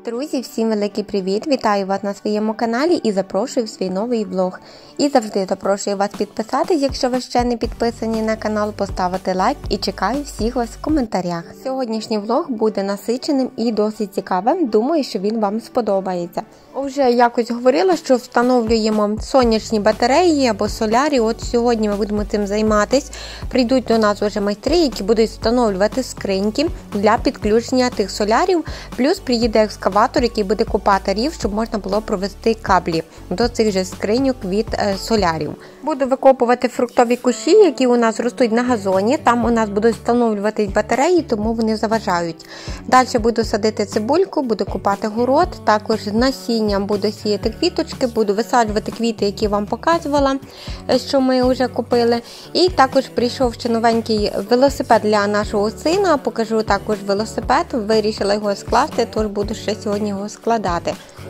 Друзі, всім великий привіт! Вітаю вас на своєму каналі і запрошую в свій новий влог. І завжди запрошую вас підписатись, якщо ви ще не підписані на канал, поставити лайк і чекаю всіх вас в коментарях. Сьогоднішній влог буде насиченим і досить цікавим, думаю, що він вам сподобається. Вже якось говорила, що встановлюємо сонячні батареї або солярі, от сьогодні ми будемо цим займатися. Прийдуть до нас вже майстри, які будуть встановлювати скриньки для підключення тих солярів, плюс приїде екскаватор, який буде копати рів, щоб можна було провести каблі до цих же скриньок від солярів. Буду викопувати фруктові кущі, які у нас ростуть на газоні. Там у нас будуть встановлюватись батареї, тому вони заважають. Далі буду садити цибульку, буду копати город, також з насінням буду сіяти квіточки, буду висаджувати квіти, які вам показувала, що ми вже купили. І також прийшов ще новенький велосипед для нашого сина, покажу також велосипед, вирішила його скласти, тож буду ще сьогодні його складати.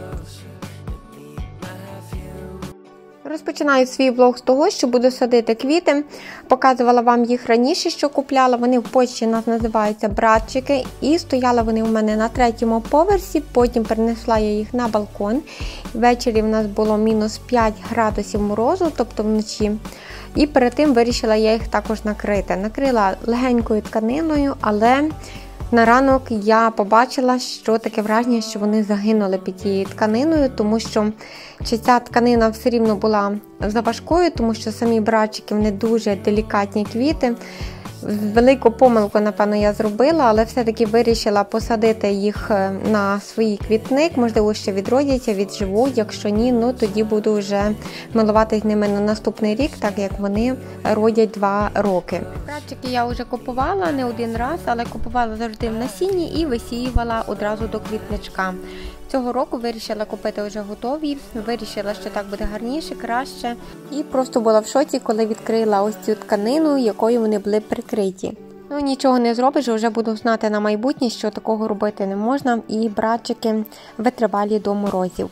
Розпочинаю свій влог з того, що буду садити квіти. Показувала вам їх раніше, що купляла. Вони в Польщі у нас називаються братчики. І стояли вони у мене на 3-му поверсі, потім перенесла я їх на балкон. Ввечері в нас було мінус 5 градусів морозу, тобто вночі. І перед тим вирішила я їх також накрити. Накрила легенькою тканиною, але на ранок я побачила, що таке враження, що вони загинули під цією тканиною, тому що ця тканина все рівно була заважкою, тому що самі братчики, вони дуже делікатні квіти. Велику помилку, напевно, я зробила, але все-таки вирішила посадити їх на свій квітник, можливо, ще відродяться, відживуть, якщо ні, ну тоді буду вже милуватись ними на наступний рік, так як вони родять 2 роки. Братчики я вже купувала не один раз, але купувала завжди в насінні і висіювала одразу до квітничка. Цього року вирішила купити вже готові, вирішила, що так буде гарніше, краще. І просто була в шоці, коли відкрила ось цю тканину, якою вони були прикриті. Ну нічого не зробиш, вже буду знати на майбутнє, що такого робити не можна, і братчики витривалі до морозів.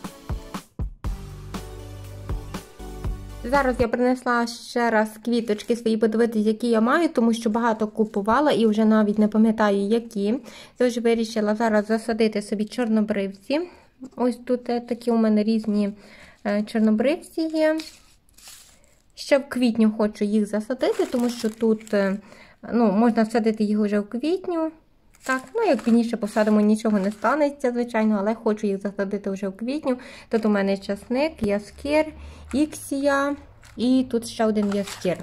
Зараз я принесла ще раз квіточки свої подивитися, які я маю, тому що багато купувала і вже навіть не пам'ятаю, які. Тож вирішила зараз засадити собі чорнобривці. Ось тут такі у мене різні чорнобривці є. Ще в квітню хочу їх засадити, тому що тут можна всадити їх вже в квітню. Так, як пізніше посадимо, нічого не станеться, звичайно, але хочу їх засадити вже в квітню. Тут у мене часник, яскір, іксія і тут ще один яскір.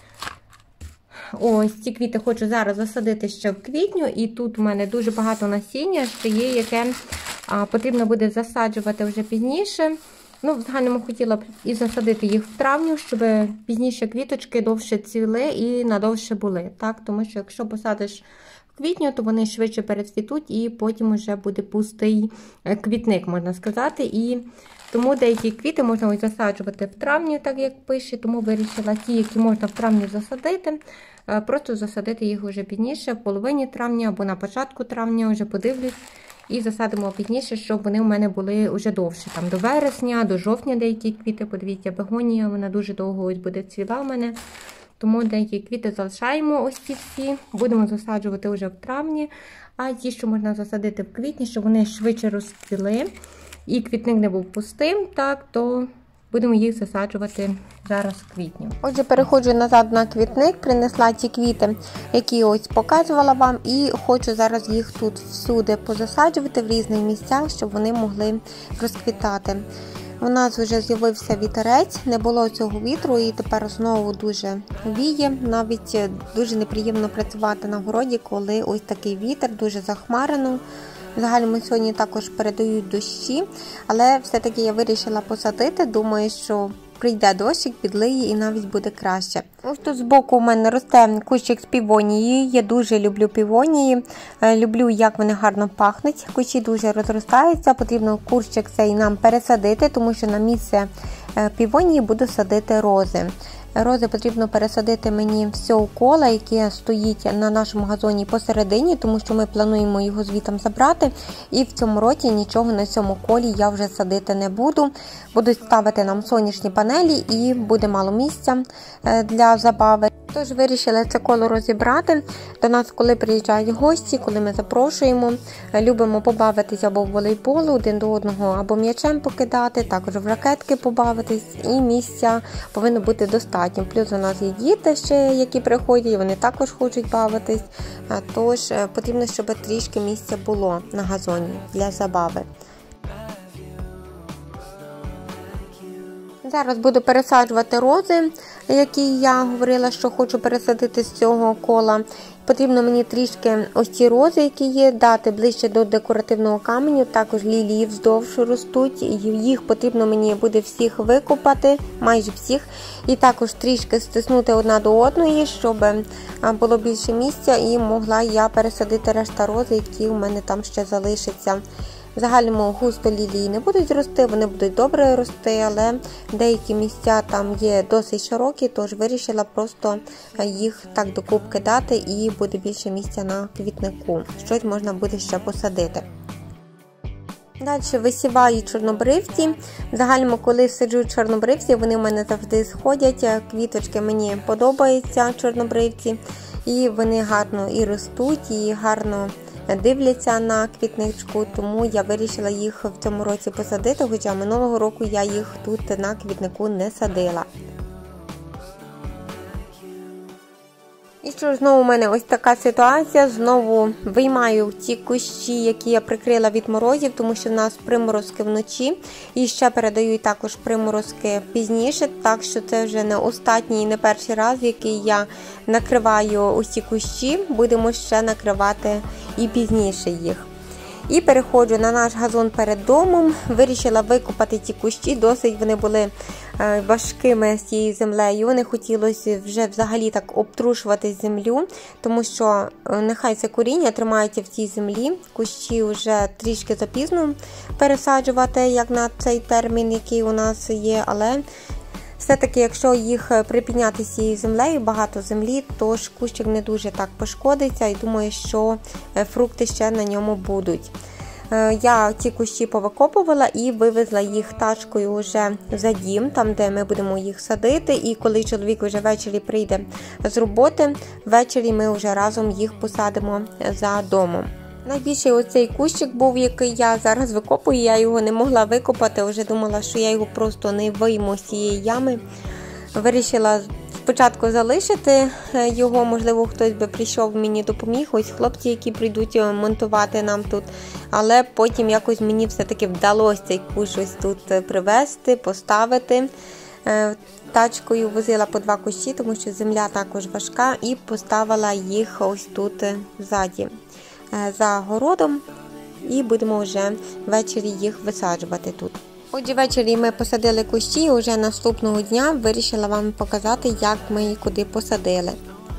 Ось ці квіти хочу зараз засадити ще в квітню, і тут у мене дуже багато насіння ще є, яке потрібно буде засаджувати вже пізніше. В загальному хотіла б і засадити їх в травню, щоб пізніше квіточки довше цвіли і надовше були. Так? Тому що якщо посадиш в квітню, то вони швидше перецвітуть і потім вже буде пустий квітник, можна сказати. І тому деякі квіти можна ось засаджувати в травні, так як пише, тому вирішила ті, які можна в травні засадити, просто засадити їх вже пізніше, в половині травня або на початку травня, вже подивлюсь. І засадимо пізніше, щоб вони у мене були вже довше. Там до вересня, до жовтня деякі квіти, подивіться, бегонія, вона дуже довго ось буде цвіла в мене. Тому деякі квіти залишаємо ось ці всі, будемо засаджувати вже в травні. А ті, що можна засадити в квітні, щоб вони швидше розцвіли і квітник не був пустим, так, то будемо їх засаджувати зараз в квітні. Отже, переходжу назад на квітник, принесла ті квіти, які ось показувала вам, і хочу зараз їх тут всюди позасаджувати в різних місцях, щоб вони могли розквітати. У нас вже з'явився вітерець, не було цього вітру і тепер знову дуже віє. Навіть дуже неприємно працювати на городі, коли ось такий вітер, дуже захмарено. Взагалі сьогодні також передають дощі, але все-таки я вирішила посадити, думаю, що прийде дощик, підлиє і навіть буде краще. Ось тут збоку у мене росте кущик з півонії, я дуже люблю півонії, люблю, як вони гарно пахнуть, кущі дуже розростаються, потрібно кущик цей нам пересадити, тому що на місце півонії буду садити рози. Рози потрібно пересадити мені з цього кола, яке стоїть на нашому газоні посередині, тому що ми плануємо його звітом забрати. І в цьому році нічого на цьому колі я вже садити не буду. Будуть ставити нам сонячні панелі і буде мало місця для забави. Тож вирішили це коло розібрати. До нас, коли приїжджають гості, коли ми запрошуємо, любимо побавитися або в волейбол один до одного, або м'ячем покидати, також в ракетки побавитись, і місця повинно бути достатньо. Плюс у нас є діти ще, які приходять, вони також хочуть бавитись, тож потрібно, щоб трішки місця було на газоні для забави. Зараз буду пересаджувати рози, які я говорила, що хочу пересадити з цього кола. Потрібно мені трішки ось ці рози, які є, дати ближче до декоративного каменю. Також лілії вздовж ростуть, їх потрібно мені буде всіх викопати, майже всіх. І також трішки стиснути одна до одної, щоб було більше місця і могла я пересадити решта рози, які у мене там ще залишаться. В загальному густо лілії не будуть рости, вони будуть добре рости, але деякі місця там є досить широкі, тож вирішила просто їх так докупки дати і буде більше місця на квітнику. Щось можна буде ще посадити. Далі висіваю чорнобривці. В загальному, коли саджу чорнобривці, вони в мене завжди сходять. Квіточки мені подобаються, чорнобривці, і вони гарно і ростуть, і гарно дивляться на квітничку, тому я вирішила їх в цьому році посадити, хоча минулого року я їх тут на квітнику не садила. І що ж, знову у мене ось така ситуація, знову виймаю ті кущі, які я прикрила від морозів, тому що в нас приморозки вночі, і ще передають також приморозки пізніше, так що це вже не останній і не перший раз, який я накриваю ось ці кущі, будемо ще накривати і пізніше їх. І переходжу на наш газон перед домом, вирішила викопати ті кущі, досить вони були важкими з цією землею, не хотілося вже взагалі так обтрушувати землю, тому що нехай це коріння тримається в цій землі, кущі вже трішки запізно пересаджувати, як на цей термін, який у нас є, але все-таки, якщо їх припідняти з цією землею, багато землі, то ж кущик не дуже так пошкодиться і думаю, що фрукти ще на ньому будуть. Я ці кущі повикопувала і вивезла їх тачкою вже за дім, там де ми будемо їх садити, і коли чоловік вже ввечері прийде з роботи, ввечері ми вже разом їх посадимо за домом. Найбільший оцей кущик був, який я зараз викопую, я його не могла викопати, вже думала, що я його просто не вийму з цієї ями. Вирішила спочатку залишити його, можливо, хтось би прийшов мені допоміг, ось хлопці, які прийдуть монтувати нам тут. Але потім якось мені все-таки вдалося цей кущ ось тут привезти, поставити. Тачкою возила по 2 кущі, тому що земля також важка, і поставила їх ось тут ззаді за городом, і будемо вже ввечері їх висаджувати тут. Отже, ввечері ми посадили кущі, і вже наступного дня вирішила вам показати, як ми їх куди посадили.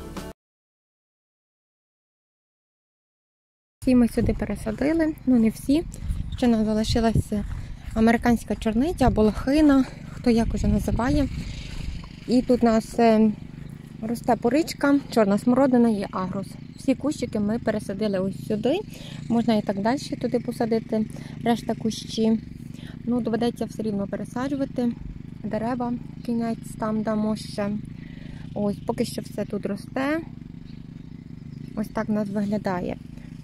Всі ми сюди пересадили, ну не всі, ще нам залишилася американська чорниця або лохина, хто як уже називає. І тут у нас росте поричка, чорна смородина і агрус. Всі кущики ми пересадили ось сюди, можна і так далі туди посадити, решта кущі. Ну, доведеться все рівно пересаджувати дерева, кінець там дамо ще. Ось, поки що все тут росте. Ось так у нас виглядає.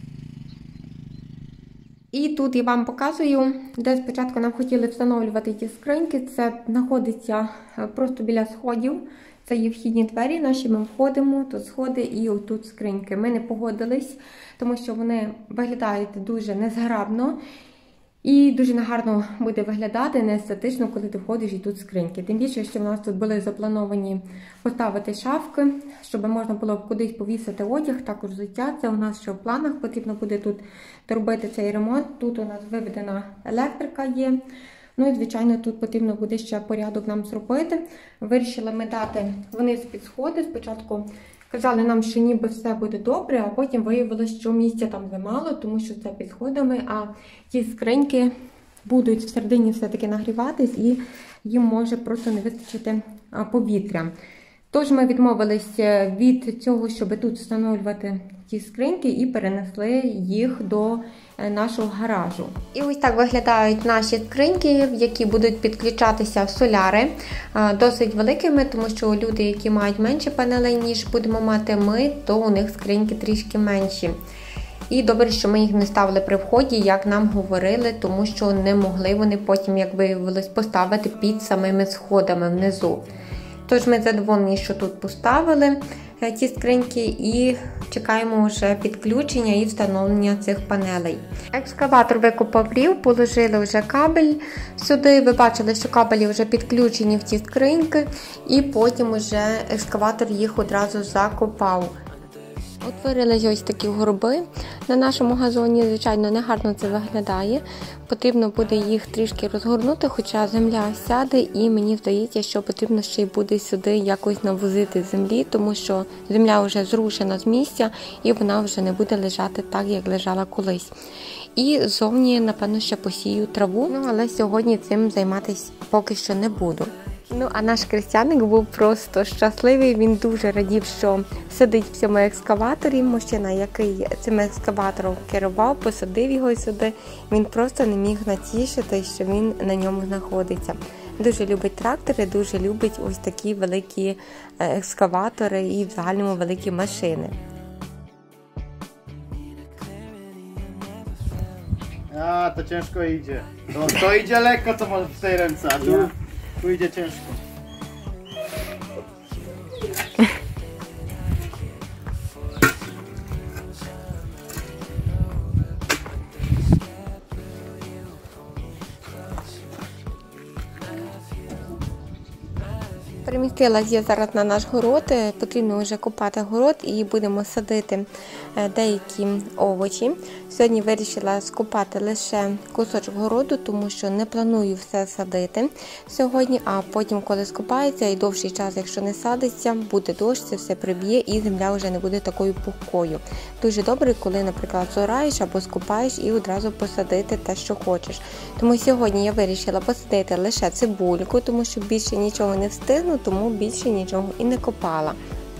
І тут я вам показую, де спочатку нам хотіли встановлювати ті скриньки. Це знаходиться просто біля сходів. Це є вхідні двері наші, ми входимо, тут сходи і отут скриньки. Ми не погодились, тому що вони виглядають дуже незграбно. І дуже негарно буде виглядати, не естетично, коли ти входиш і тут скриньки. Тим більше, що в нас тут були заплановані поставити шафки, щоб можна було кудись повісити одяг, також взуття. Це у нас ще в планах, потрібно буде тут доробити цей ремонт. Тут у нас виведена електрика є. Ну і, звичайно, тут потрібно буде ще порядок нам зробити. Вирішили ми дати вниз під сходи. Спочатку казали нам, що ніби все буде добре, а потім виявилося, що місця там замало, тому що це під сходами, а ті скриньки будуть всередині все-таки нагріватись і їм може просто не вистачити повітря. Тож ми відмовилися від цього, щоб тут встановлювати ті скриньки, і перенесли їх до нашого гаражу. І ось так виглядають наші скриньки, які будуть підключатися в соляри. Досить великими, тому що люди, які мають менше панелей, ніж будемо мати ми, то у них скриньки трішки менші. І добре, що ми їх не ставили при вході, як нам говорили, тому що не могли вони потім, як виявилось, поставити під самими сходами внизу. Тож ми задоволені, що тут поставили ті скриньки і чекаємо вже підключення і встановлення цих панелей. Екскаватор викопав рів, положили вже кабель сюди. Ви бачили, що кабелі вже підключені в ті скриньки, і потім вже екскаватор їх одразу закопав. Утворились ось такі горби на нашому газоні. Звичайно, не гарно це виглядає. Потрібно буде їх трішки розгорнути, хоча земля сяде, і мені здається, що потрібно ще й буде сюди якось навозити землі, тому що земля вже зрушена з місця і вона вже не буде лежати так, як лежала колись. І зовні, напевно, ще посію траву, але сьогодні цим займатися поки що не буду. А наш крестяник був просто щасливий, він дуже радів, що сидить в цьому екскаваторі. Мужчина, який цим екскаватором керував, посадив його сюди, він просто не міг натішити, що він на ньому знаходиться. Дуже любить трактори, дуже любить ось такі великі екскаватори і в загальному великі машини. To ciężko idzie. To idzie lekko, co masz w tej ręce, a tu idzie ciężko. Перемістилась я зараз на наш город, потрібно вже копати город і будемо садити деякі овочі. Сьогодні вирішила скопати лише кусочок городу, тому що не планую все садити сьогодні, а потім, коли скопається і довший час, якщо не садиться, буде дощ, це все приб'є і земля вже не буде такою пухкою. Дуже добре, коли, наприклад, зораєш або скопаєш і одразу посадити те, що хочеш. Тому сьогодні я вирішила посадити лише цибульку, тому що більше нічого не встигну, тому більше нічого і не копала.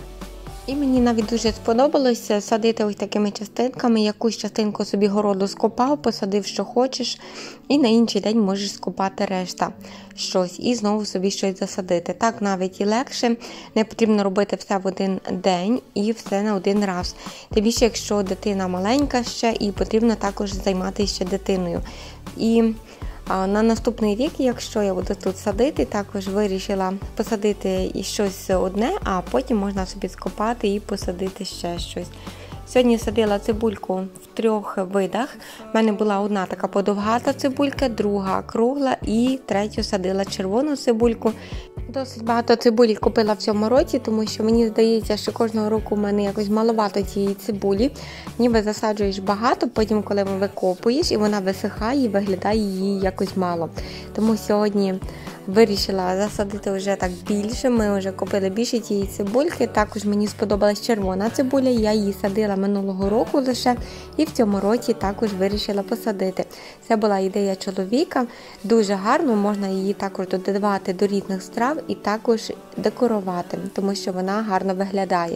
І мені навіть дуже сподобалося садити ось такими частинками. Якусь частинку собі городу скопав, посадив, що хочеш, і на інший день можеш скопати решта щось і знову собі щось засадити. Так навіть і легше, не потрібно робити все в один день і все на один раз. Тим більше, якщо дитина маленька ще, і потрібно також займатися ще дитиною. І на наступний рік, якщо я буду тут садити, також вирішила посадити і щось одне, а потім можна собі скопати і посадити ще щось. Сьогодні садила цибульку в 3 видах. У мене була одна така подовгата цибулька, друга кругла і третю садила червону цибульку. Досить багато цибулі купила в цьому році, тому що мені здається, що кожного року в мене якось маловато цієї цибулі. Ніби засаджуєш багато, потім коли викопуєш і вона висихає і виглядає її якось мало. Тому сьогодні вирішила засадити вже так більше, ми вже купили більше цієї цибульки. Також мені сподобалась червона цибуля, я її садила минулого року лише і в цьому році також вирішила посадити. Це була ідея чоловіка, дуже гарно, можна її також додавати до різних страв і також декорувати, тому що вона гарно виглядає.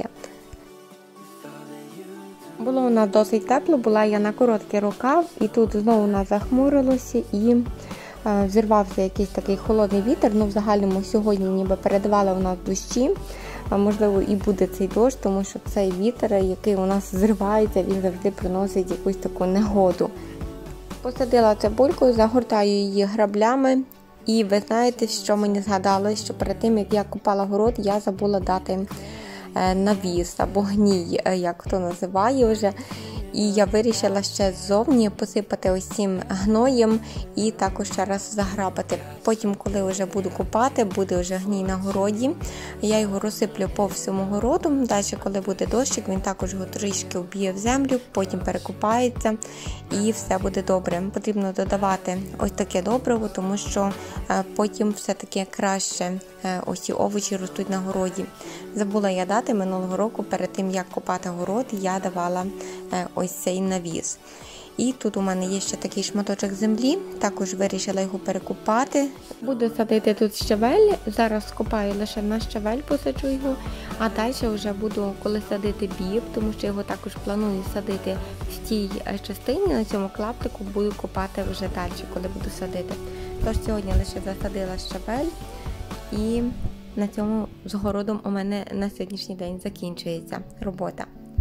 Було у нас досить тепло, була я на короткий рукав і тут знову у нас захмурилося і зірвався якийсь такий холодний вітер. В загальному сьогодні ніби передавали у нас дощі. Можливо, і буде цей дощ, тому що цей вітер, який у нас зривається, він завжди приносить якусь таку негоду. Посадила цибульку, загортаю її граблями. І ви знаєте, що мені згадалось, що перед тим, як я копала город, я забула дати навіс або гній, як хто називає вже. І я вирішила ще ззовні посипати ось цим гноєм і також ще раз заграбати. Потім, коли вже буду копати, буде вже гній на городі, я його розсиплю по всьому городу. Далі, коли буде дощик, він також його трішки вб'є в землю, потім перекопається і все буде добре. Потрібно додавати ось таке добриво, тому що потім все-таки краще ось ці овочі ростуть на городі. Забула я дати минулого року, перед тим як копати город, я давала ось цей навіс. І тут у мене є ще такий шматочок землі, також вирішила його перекопати. Буду садити тут щавель, зараз скопаю лише на щавель, посаджу його, а далі вже буду, коли садити біб, тому що його також планую садити в тій частині, на цьому клаптику буду копати вже далі, коли буду садити. Тож сьогодні лише засадила щавель і на цьому з городом у мене на сьогоднішній день закінчується робота.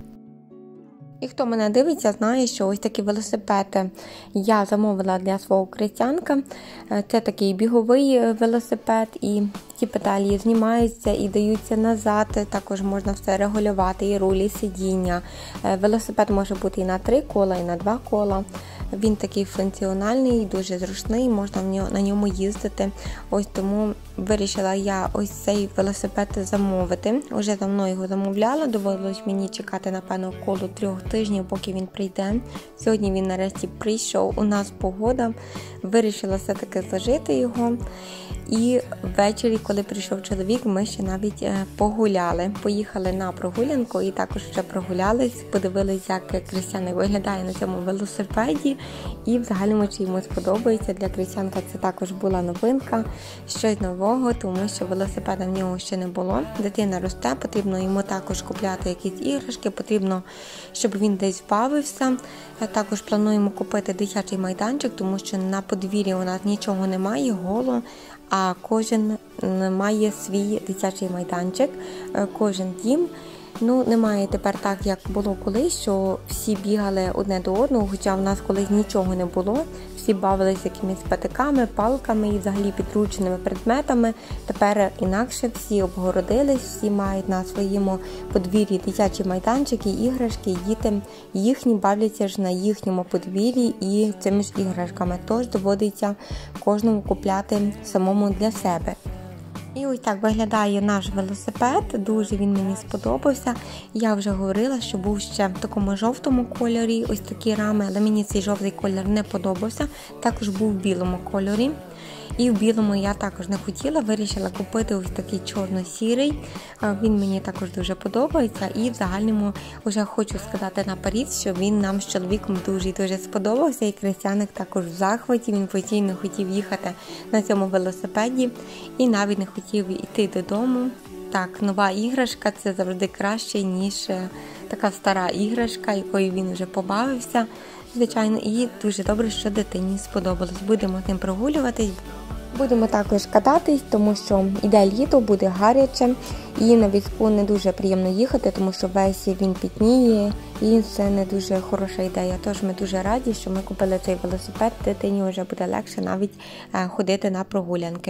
І хто мене дивиться, знає, що ось такі велосипеди я замовила для свого крестянка. Це такий біговий велосипед, і ті педалі знімаються і даються назад. Також можна все регулювати, і руль, і сидіння. Велосипед може бути і на 3 кола, і на 2 кола. Він такий функціональний, дуже зручний, можна на ньому їздити. Ось тому вирішила я ось цей велосипед замовити. Уже давно його замовляла, довелось мені чекати, напевно, коло 3 тижнів, поки він прийде. Сьогодні він нарешті прийшов, у нас погода, вирішила все-таки зложити його. І ввечері, коли прийшов чоловік, ми ще навіть погуляли. Поїхали на прогулянку і також вже прогулялись, подивилися, як крестяник виглядає на цьому велосипеді. І взагалі, чи йому сподобається. Для крестянка це також була новинка, щось нового, тому що велосипеда в нього ще не було. Дитина росте, потрібно йому також купляти якісь іграшки, потрібно, щоб він десь бавився. Також плануємо купити дитячий майданчик, тому що на подвір'ї у нас нічого немає, голо. А кожен має свій дитячий майданчик, кожен дім. Немає тепер так, як було колись, що всі бігали одне до одного, хоча в нас колись нічого не було. Всі бавилися якимись патиками, палками і взагалі підручними предметами. Тепер інакше, всі обгородились, всі мають на своєму подвір'ї дитячі майданчики, іграшки, і діти їхні бавляться ж на їхньому подвір'ї і цими ж іграшками. Тож доводиться кожному купляти самому для себе. І ось так виглядає наш велосипед, дуже він мені сподобався. Я вже говорила, що був ще в такому жовтому кольорі, ось такі рами, але мені цей жовтий кольор не подобався. Також був в білому кольорі. І в білому я також не хотіла, вирішила купити ось такий чорно-сірий. Він мені також дуже подобається. І в загальному вже хочу сказати наперед, що він нам з чоловіком дуже сподобався. І крестяник також в захваті, він постійно хотів їхати на цьому велосипеді і навіть не хотів йти додому. Так, нова іграшка – це завжди краще, ніж така стара іграшка, якою він вже побавився. Звичайно, і дуже добре, що дитині сподобалось. Будемо з ним прогулюватись. Будемо також кататись, тому що іде літо, буде гаряче. І на візку не дуже приємно їхати, тому що весь він пітніє. І це не дуже хороша ідея. Тож ми дуже раді, що ми купили цей велосипед. Дитині вже буде легше навіть ходити на прогулянки.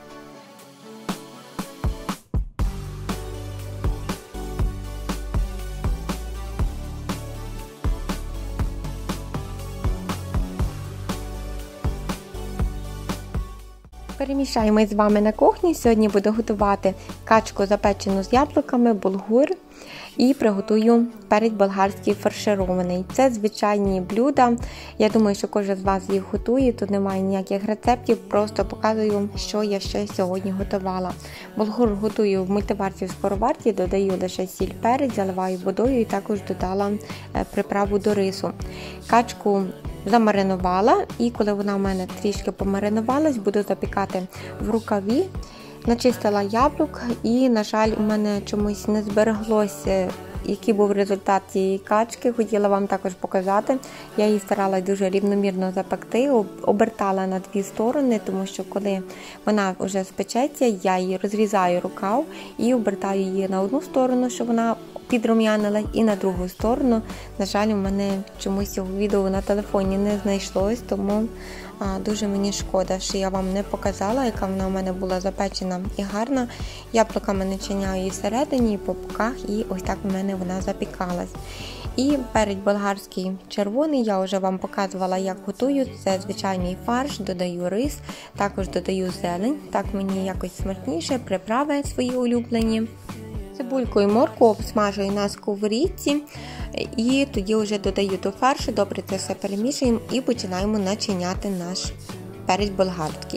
Перемішаємось з вами на кухні. Сьогодні буду готувати качку запечену з яблуками, булгур і приготую перець болгарський фарширований. Це звичайні блюда. Я думаю, що кожен з вас їх готує, тут немає ніяких рецептів, просто показую, що я ще сьогодні готувала. Булгур готую в мультиварці в скороварці, додаю лише сіль, перець, заливаю водою і також додала приправу до рису. Качку замаринувала, і коли вона в мене трішки помаринувалась, буду запікати в рукаві. Начистила яблук і, на жаль, у мене чомусь не збереглося, який був результат цієї качки. Хотіла вам також показати. Я її старалась дуже рівномірно запекти, обертала на 2 сторони, тому що коли вона вже спечеться, я її розрізаю рукав і обертаю її на одну сторону, щоб вона підрум'янила, і на другу сторону. На жаль, у мене чомусь цього відео на телефоні не знайшлось, тому дуже мені шкода, що я вам не показала, яка вона у мене була запечена і гарна. Яблуками начиняю її всередині, і по боках, і ось так у мене вона запікалась. І перець болгарський червоний, я вже вам показувала, як готую. Це звичайний фарш, додаю рис, також додаю зелень, так мені якось смачніше, приправи свої улюблені. Цибульку і моркву обсмажую на сковорідці і тоді вже додаю до фаршу, добре це все перемішуємо і починаємо начиняти наш перець болгарський.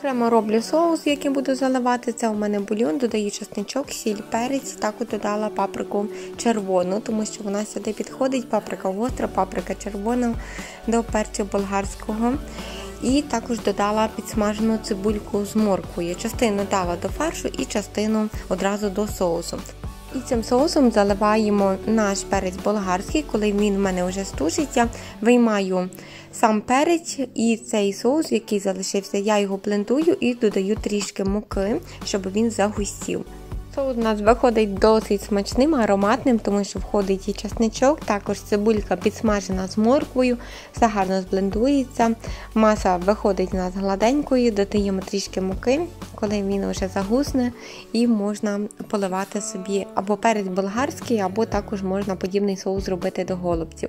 Окремо роблю соус, яким буду заливати. Це у мене бульйон, додаю чесничок, сіль, перець. Також додала паприку червону, тому що вона сюди підходить. Паприка гостра, паприка червона до перцю болгарського. І також додала підсмажену цибульку з морквою. Частину дала до фаршу і частину одразу до соусу. І цим соусом заливаємо наш перець болгарський. Коли він в мене вже стужиться, виймаю сам перець і цей соус, який залишився, я його блендую і додаю трішки муки, щоб він загустів. Соус у нас виходить досить смачним, ароматним, тому що входить і чесничок, також цибулька підсмажена з морквою, все гарно зблендується. Маса виходить у нас гладенькою, додаємо трішки муки, коли він вже загусне, і можна поливати собі або перець болгарський, або також можна подібний соус зробити до голубців.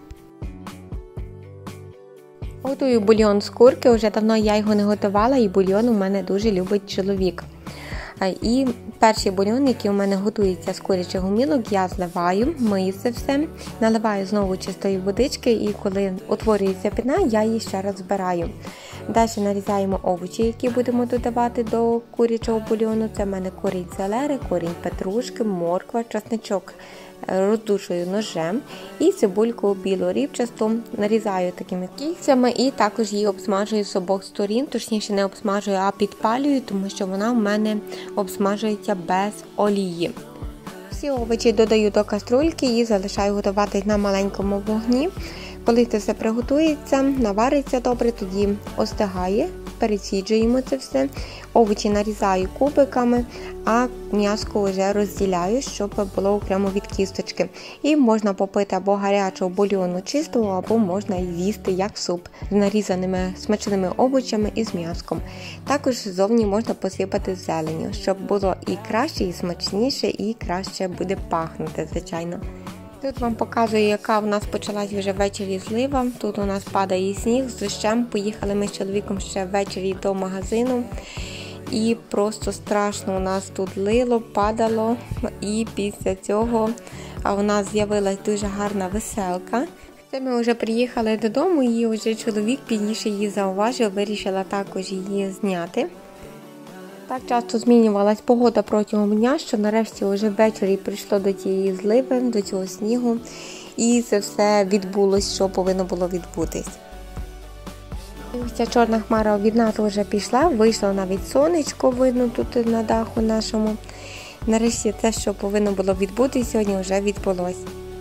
Готую бульйон з курки, вже давно я його не готувала, і бульйон у мене дуже любить чоловік. І перший бульйон, який у мене готується з курячих гумілок, я зливаю, мию це все, наливаю знову чистої водички, і коли утворюється піна, я її ще раз збираю. Далі нарізаємо овочі, які будемо додавати до курячого бульйону. Це в мене корінь селери, корінь петрушки, морква, чесничок. Роздушую ножем і цибульку білу рібчасту нарізаю такими кільцями і також її обсмажую з обох сторін, точніше не обсмажую, а підпалюю, тому що вона в мене обсмажується без олії. Всі овочі додаю до каструльки і залишаю готуватись на маленькому вогні. Коли це все приготується, навариться добре, тоді остигає, пересіджуємо це все. Овочі нарізаю кубиками, а м'яско вже розділяю, щоб було окремо від кісточки. І можна попити або гарячого бульйону чистого, або можна з'їсти як суп з нарізаними смачними овочами і з м'яском. Також ззовні можна посипати зеленню, щоб було і краще, і смачніше, і краще буде пахнути, звичайно. Тут вам показую, яка в нас почалась вже ввечері злива. Тут у нас падає сніг з дощем. Поїхали ми з чоловіком ще ввечері до магазину. І просто страшно у нас тут лило, падало. І після цього у нас з'явилась дуже гарна веселка. Це ми вже приїхали додому і вже чоловік пізніше її зауважив, вирішила також її зняти. Так часто змінювалась погода протягом дня, що нарешті вже ввечері прийшло до тієї зливи, до цього снігу. І це все відбулось, що повинно було відбутись. Ось ця чорна хмара від нас вже пішла, вийшло навіть сонечко, видно тут на даху нашому. Нарешті те, що повинно було відбутись, сьогодні вже відбулось.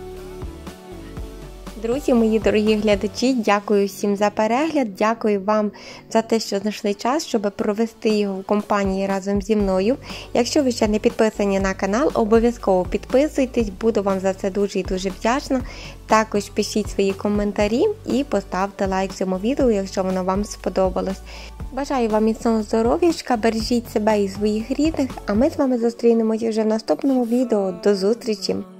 Друзі, мої дорогі глядачі, дякую всім за перегляд, дякую вам за те, що знайшли час, щоб провести його в компанії разом зі мною. Якщо ви ще не підписані на канал, обов'язково підписуйтесь, буду вам за це дуже і дуже вдячна. Також пишіть свої коментарі і поставте лайк цьому відео, якщо воно вам сподобалось. Бажаю вам міцного здоров'ячка, бережіть себе і своїх рідних, а ми з вами зустрінемося вже в наступному відео. До зустрічі!